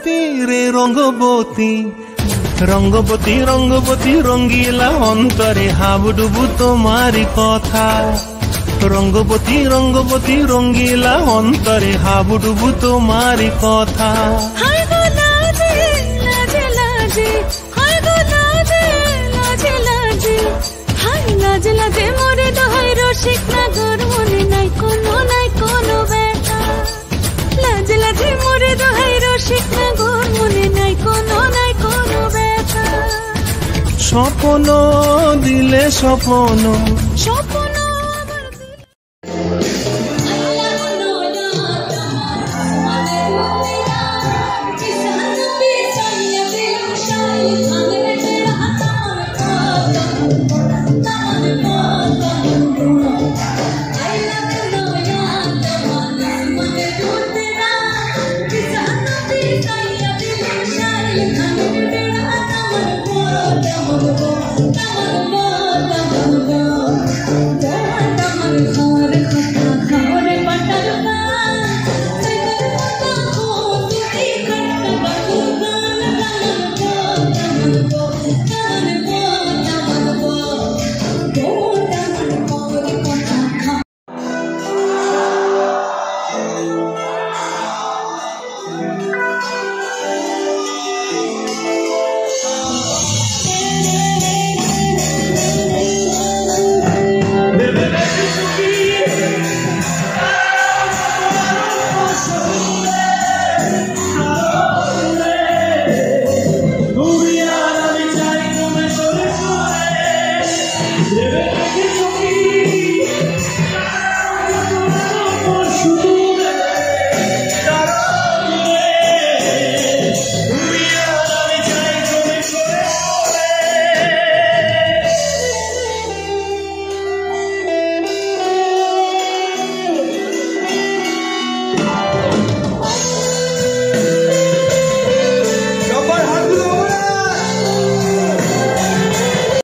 রঙ্গবতী রে রঙ্গবতী, রঙ্গবতী রঙ্গবতী রঙ্গিলা অন্তরে হাবুডুবু তোমারি কথা। রঙ্গবতী রঙ্গবতী রঙ্গিলা অন্তরে হাবুডুবু তোমারি কথা। হায় গো লাজে লাজে লাজে, হায় গো লাজে লাজে লাজে, হায় লাজে লাজে মোরে দোহাই রসিক নাগর মনে নাই কোনো ব্যথা। লাজে লাজে মোরে দোহাই রসিক নাগর মনে নাই কোনো ব্যথা। স্বপ্ন দিলে স্বপ্ন, স্বপ্ন I'm